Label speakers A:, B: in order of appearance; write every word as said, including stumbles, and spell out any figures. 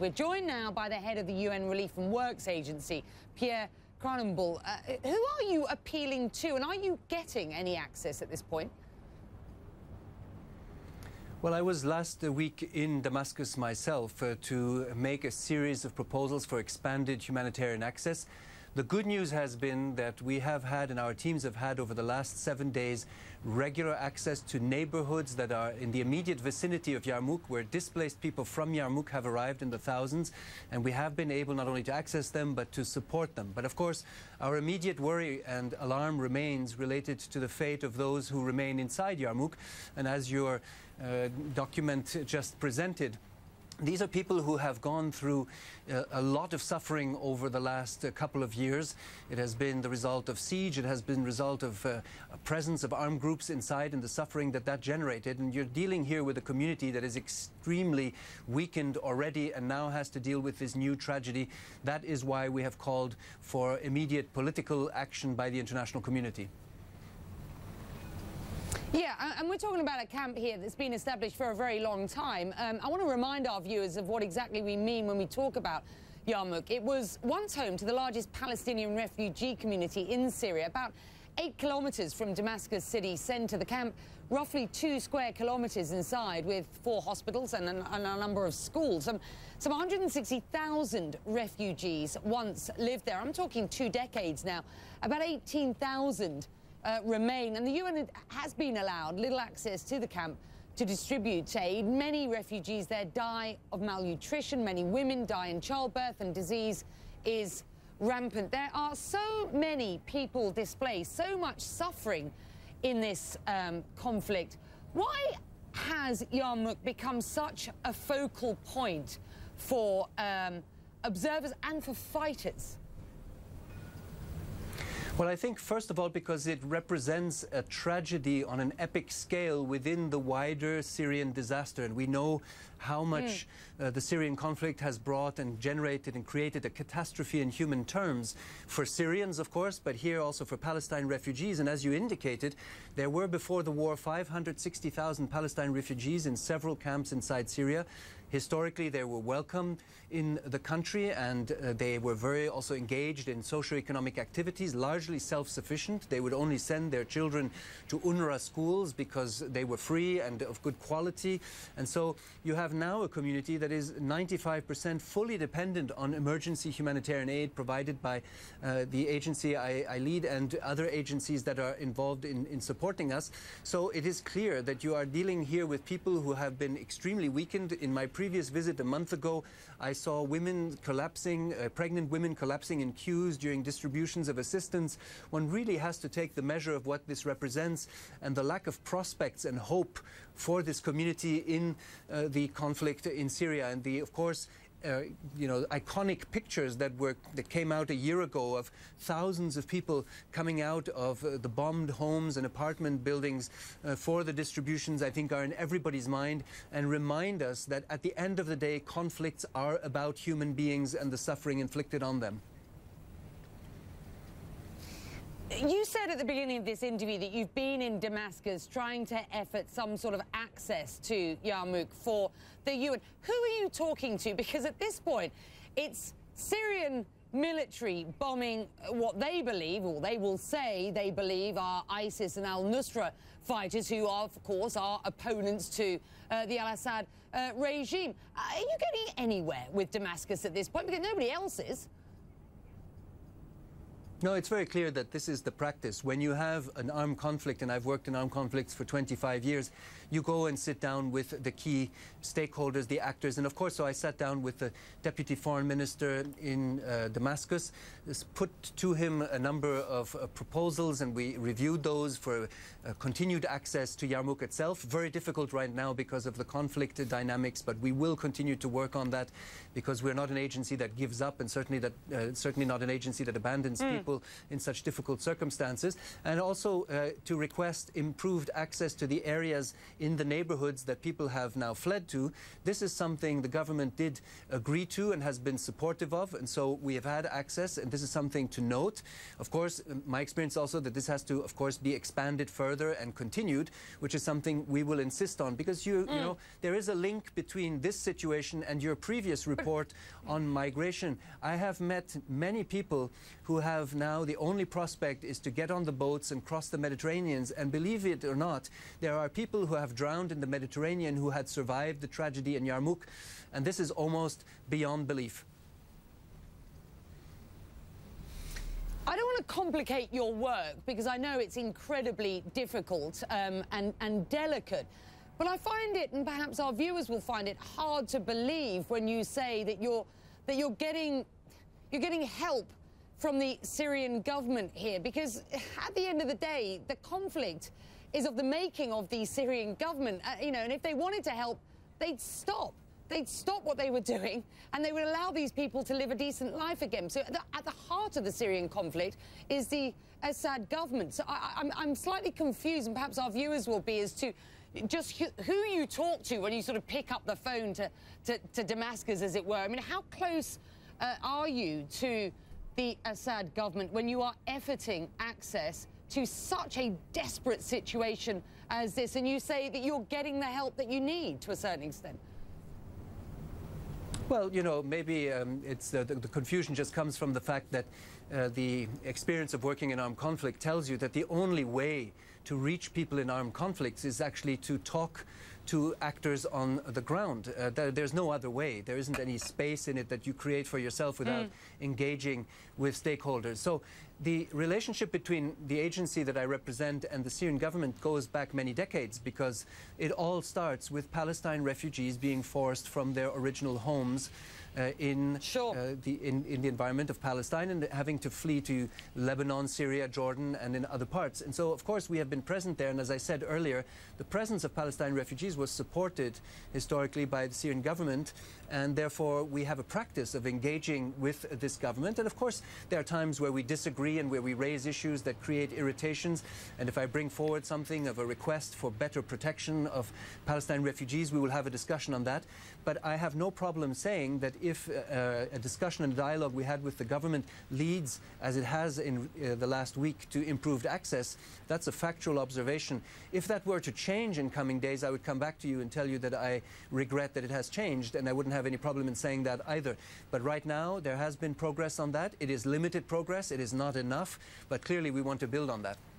A: We're joined now by the head of the U N Relief and Works Agency, Krähenbühl. Uh, who are you appealing to, and are you getting any access at this point?
B: Well, I was last week in Damascus myself uh, to make a series of proposals for expanded humanitarian access. The good news has been that we have had, and our teams have had over the last seven days, regular access to neighborhoods that are in the immediate vicinity of Yarmouk, where displaced people from Yarmouk have arrived in the thousands, and we have been able not only to access them, but to support them. But of course, our immediate worry and alarm remains related to the fate of those who remain inside Yarmouk. And as your uh, document just presented, these are people who have gone through uh, a lot of suffering over the last uh, couple of years. It has been the result of siege. It has been the result of uh, a presence of armed groups inside and the suffering that that generated. And you're dealing here with a community that is extremely weakened already and now has to deal with this new tragedy. That is why we have called for immediate political action by the international community.
A: Yeah, and we're talking about a camp here that's been established for a very long time. Um, I want to remind our viewers of what exactly we mean when we talk about Yarmouk. It was once home to the largest Palestinian refugee community in Syria, about eight kilometres from Damascus city centre. The camp, roughly two square kilometres inside, with four hospitals and a, and a number of schools. Some, some one hundred sixty thousand refugees once lived there. I'm talking two decades now. About eighteen thousand Uh, remain, and the U N has been allowed little access to the camp to distribute aid. Many refugees there die of malnutrition, many women die in childbirth, and disease is rampant. There are so many people displaced, so much suffering in this um, conflict. Why has Yarmouk become such a focal point for um, observers and for fighters?
B: Well, I think, first of all, because it represents a tragedy on an epic scale within the wider Syrian disaster. And we know how much mm. uh, the Syrian conflict has brought and generated and created a catastrophe in human terms for Syrians, of course, but here also for Palestine refugees. And as you indicated, there were before the war five hundred sixty thousand Palestine refugees in several camps inside Syria. Historically, they were welcome in the country, and uh, they were very also engaged in socio-economic activities, largely self-sufficient. They would only send their children to UNRWA schools because they were free and of good quality. And so you have now a community that is ninety-five percent fully dependent on emergency humanitarian aid provided by uh, the agency I, I lead and other agencies that are involved in, in supporting us. So it is clear that you are dealing here with people who have been extremely weakened. In my previous visit a month ago, I saw women collapsing, uh, pregnant women collapsing in queues during distributions of assistance. One really has to take the measure of what this represents and the lack of prospects and hope for this community in uh, the conflict in Syria. And the, of course, Uh, you know, iconic pictures that were that came out a year ago of thousands of people coming out of uh, the bombed homes and apartment buildings uh, for the distributions, I think, are in everybody's mind and remind us that at the end of the day, conflicts are about human beings and the suffering inflicted on them.
A: You said at the beginning of this interview that you've been in Damascus trying to effort some sort of access to Yarmouk for the U N. Who are you talking to? Because at this point, it's Syrian military bombing what they believe, or they will say they believe, are ISIS and al-Nusra fighters, who are, of course, are opponents to uh, the al-Assad uh, regime. Are you getting anywhere with Damascus at this point? Because nobody else is.
B: No, it's very clear that this is the practice. When you have an armed conflict, and I've worked in armed conflicts for twenty-five years, you go and sit down with the key stakeholders, the actors. And of course, so I sat down with the deputy foreign minister in uh, Damascus, put to him a number of uh, proposals, and we reviewed those for uh, continued access to Yarmouk itself. Very difficult right now because of the conflict dynamics, but we will continue to work on that because we're not an agency that gives up, and certainly, that, uh, certainly not an agency that abandons mm. people. people in such difficult circumstances, and also uh, to request improved access to the areas in the neighborhoods that people have now fled to. This is something the government did agree to and has been supportive of, and so we have had access, and this is something to note. Of course, my experience also that this has to, of course, be expanded further and continued, which is something we will insist on, because you, mm. you know, there is a link between this situation and your previous report on migration. I have met many people who have now the only prospect is to get on the boats and cross the Mediterranean, and believe it or not, there are people who have drowned in the Mediterranean who had survived the tragedy in Yarmouk, and this is almost beyond belief.
A: I don't want to complicate your work, because I know it's incredibly difficult um, and, and delicate. But I find it, and perhaps our viewers will find it, hard to believe when you say that you're, that you're, getting, you're getting help from the Syrian government here. Because at the end of the day, the conflict is of the making of the Syrian government. Uh, you know, and if they wanted to help, they'd stop. They'd stop what they were doing, and they would allow these people to live a decent life again. So at the, at the heart of the Syrian conflict is the Assad government. So I, I'm, I'm slightly confused, and perhaps our viewers will be, as to just who, who you talk to when you sort of pick up the phone to, to, to Damascus, as it were. I mean, how close uh, are you to the Assad government when you are efforting access to such a desperate situation as this, and you say that you're getting the help that you need to a certain extent?
B: Well, you know, maybe um, it's uh, the, the confusion just comes from the fact that uh, the experience of working in armed conflict tells you that the only way to reach people in armed conflicts is actually to talk to actors on the ground. Uh, there, there's no other way. There isn't any space in it that you create for yourself without mm. engaging with stakeholders. So the relationship between the agency that I represent and the Syrian government goes back many decades, because it all starts with Palestine refugees being forced from their original homes uh, in,
A: sure.
B: uh, the, in, in the environment of Palestine, and having to flee to Lebanon, Syria, Jordan, and in other parts. And so, of course, we have been present there. And as I said earlier, the presence of Palestine refugees was supported historically by the Syrian government, and therefore we have a practice of engaging with this government. And of course, there are times where we disagree and where we raise issues that create irritations. And if I bring forward something of a request for better protection of Palestine refugees, we will have a discussion on that. But I have no problem saying that if uh, a discussion and dialogue we had with the government leads, as it has in uh, the last week, to improved access, that's a factual observation. If that were to change in coming days, I would come back to you and tell you that I regret that it has changed, and I wouldn't have any problem in saying that either. But right now, there has been progress on that. It is limited progress. It is not enough, but clearly we want to build on that.